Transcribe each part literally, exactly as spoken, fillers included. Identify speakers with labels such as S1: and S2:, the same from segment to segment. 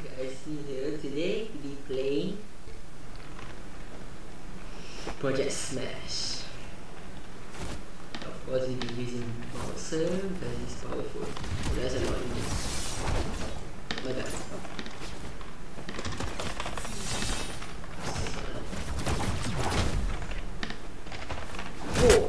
S1: guys, here today we be playing Project Smash. Of course we'll be using Bowser because he's powerful. There's a lot in this. Oh my god. Whoa!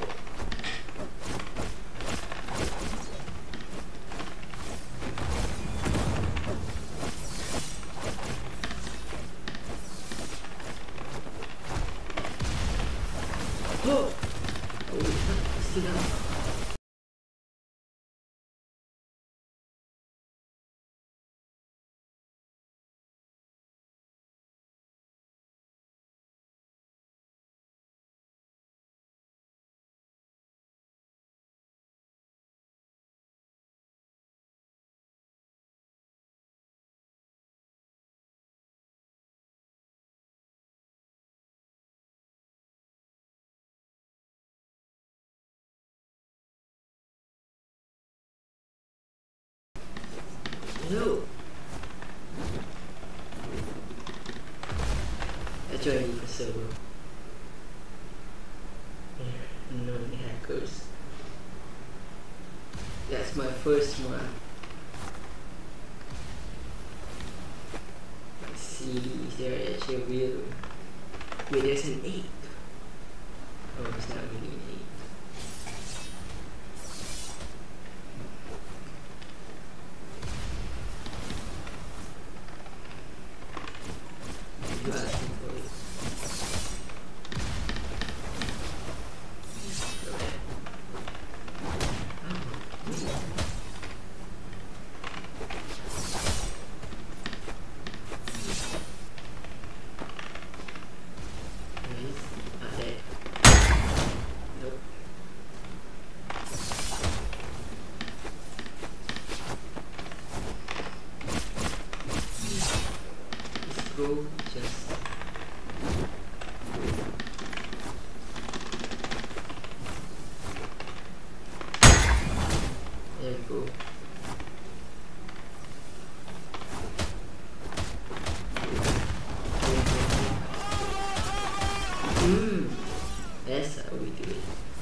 S1: Oh! Oh, still up. No. I joined the server. No hackers. That's my first one. Let's see, is there actually a real? Wait, there's an eight. Oh, it's not really an eight. You asking for it? Go just there you go. Hmm, that's how we do it.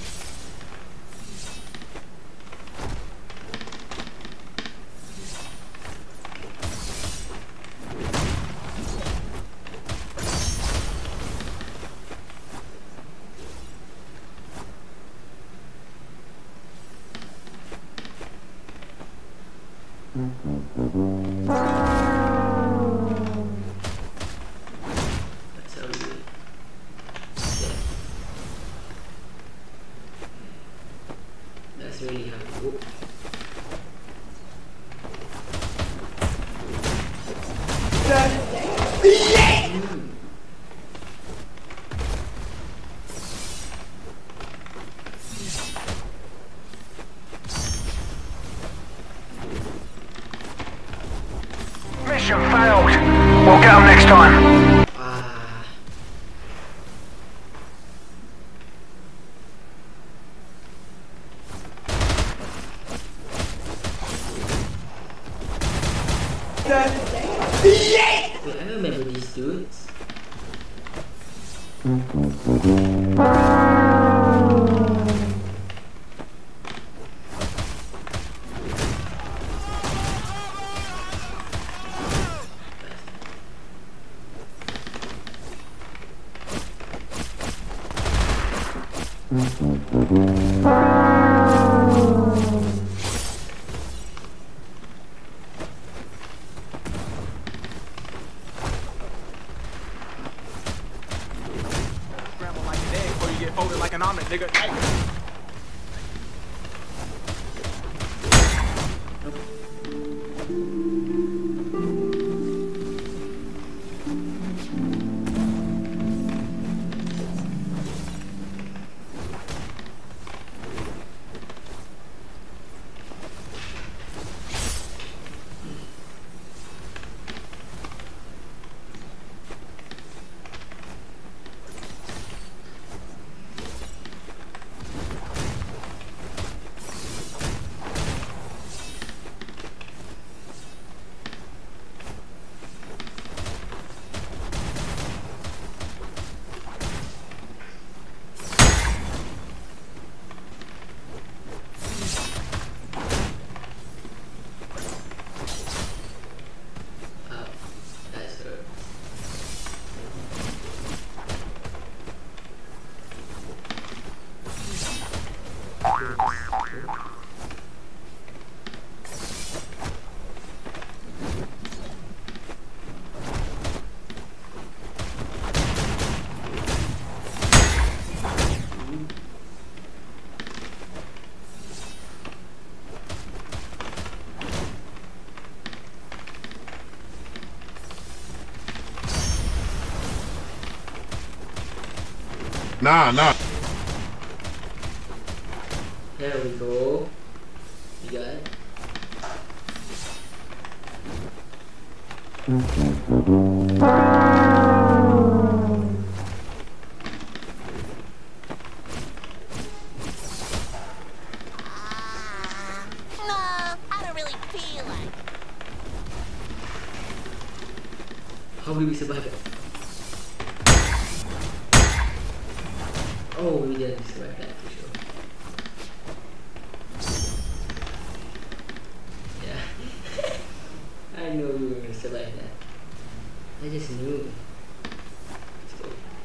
S1: That's how we do it. Yeah. That's really how we go. Mm.
S2: Mission failed. We'll get them next time.
S1: Ah. Wait, I remember these dudes.
S3: Scramble like an egg before you get folded like an omelet, nigga.
S4: Nah, nah.
S1: There we go. You got it. How will we survive it? Oh, we didn't survive that for sure. Yeah. I knew we were gonna survive that. I just knew. Let's go.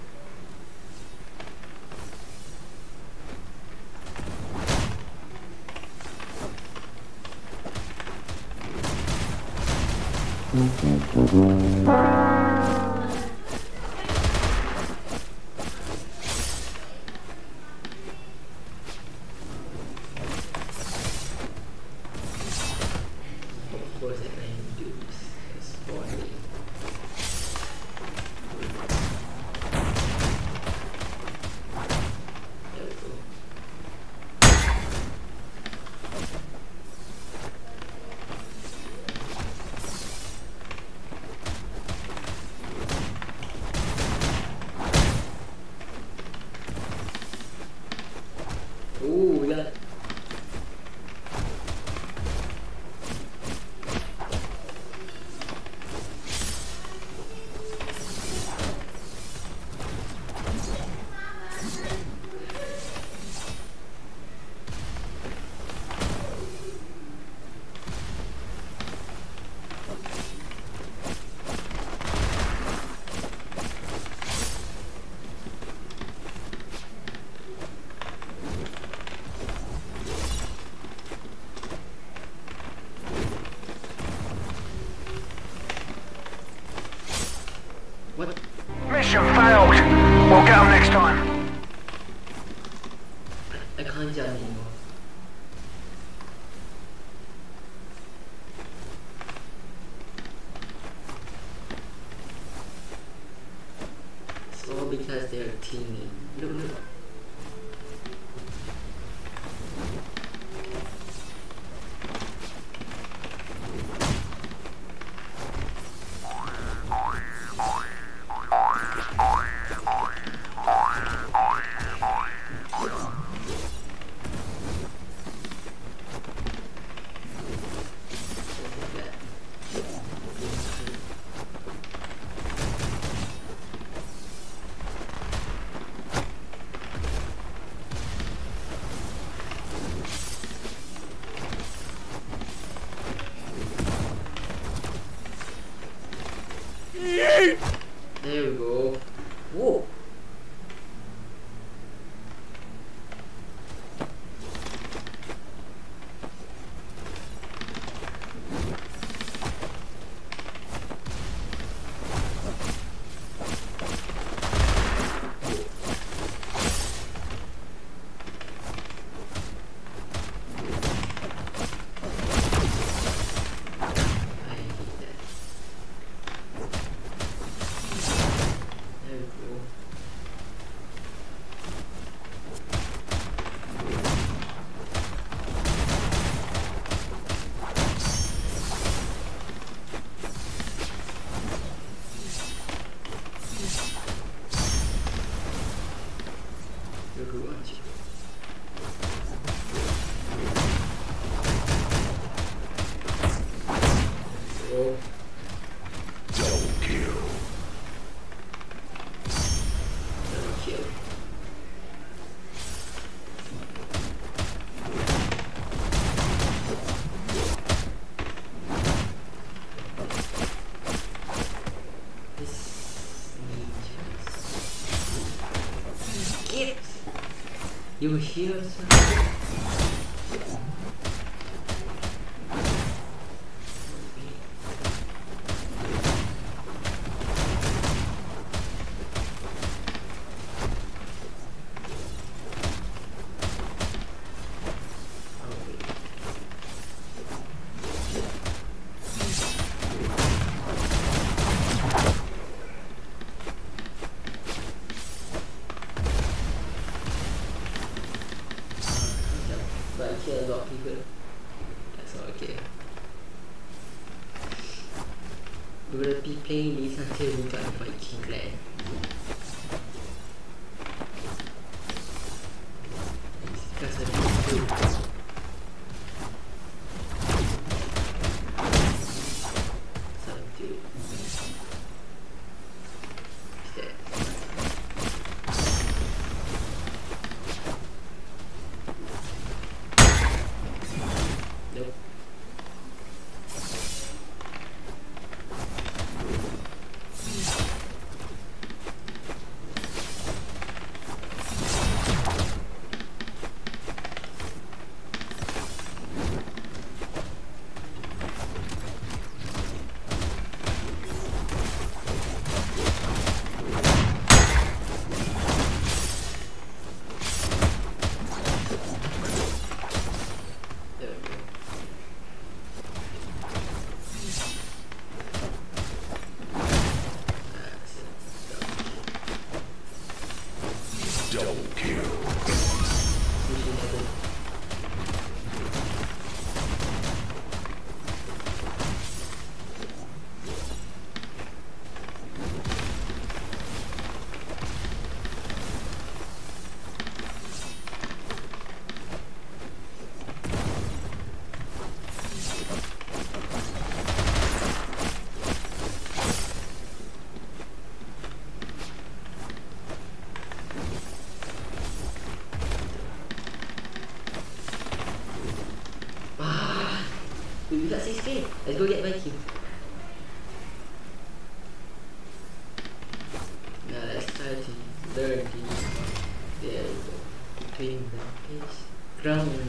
S1: Of course I can do this. It's boring. There we go. Ooh, we got it. What?
S2: Mission failed. We'll get them next time.
S1: I can't jump anymore. It's all because they're teaming. Look, look. There we go. Whoa. You were here, sir? We're gonna be playing this until we got the Viking clan. It's because of these two. Some dude. He's dead. Nope. We got six K. Let's go get Viking. Now let's try to learn the there we go. Twin rampage. Ground only.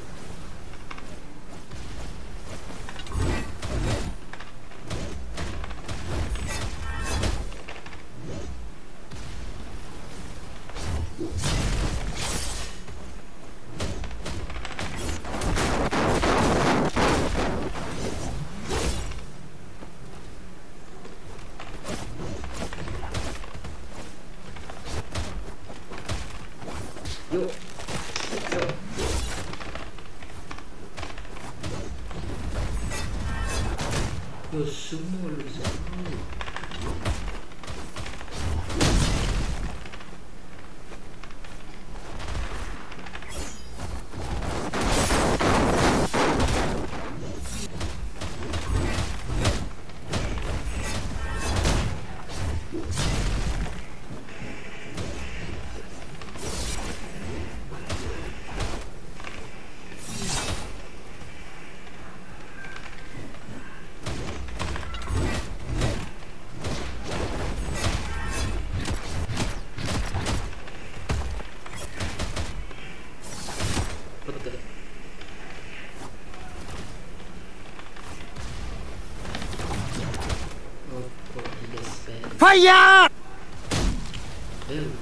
S1: Yo, yo. Yo, sumo, lo sumo. What the? Oh, oh, he gets spammed.
S4: Fire!
S1: There we go.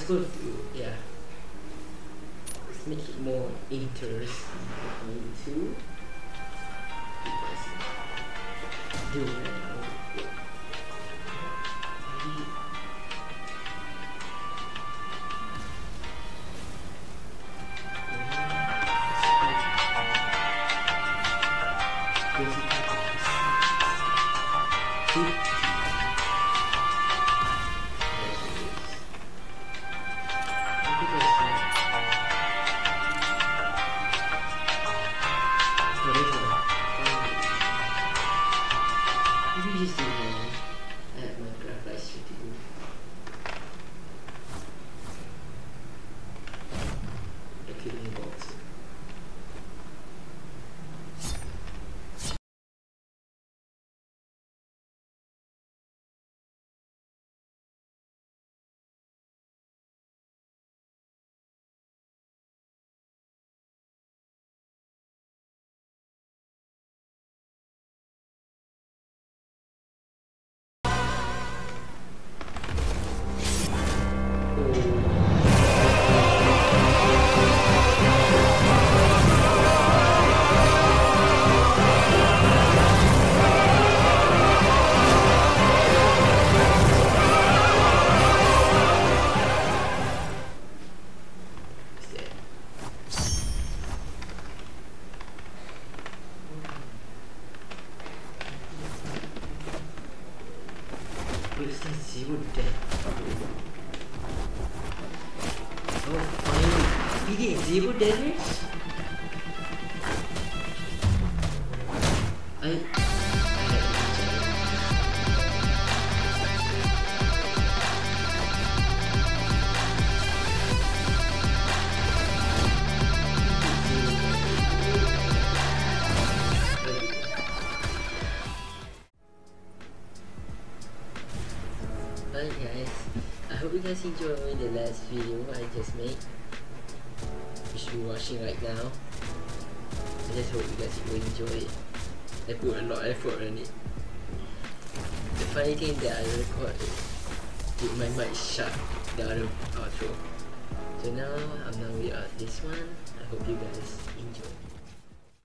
S1: let's go through, yeah. Let's make it more interesting for me too. Do it now. Zero death. Oh, finally. He did zero damage? I... Well guys, I hope you guys enjoyed the last video I just made. You should be watching right now. I just hope you guys will enjoy it. I put a lot of effort on it. The funny thing that I recorded with my mic shut, the other outro. So now I'm done with this one. I hope you guys enjoy.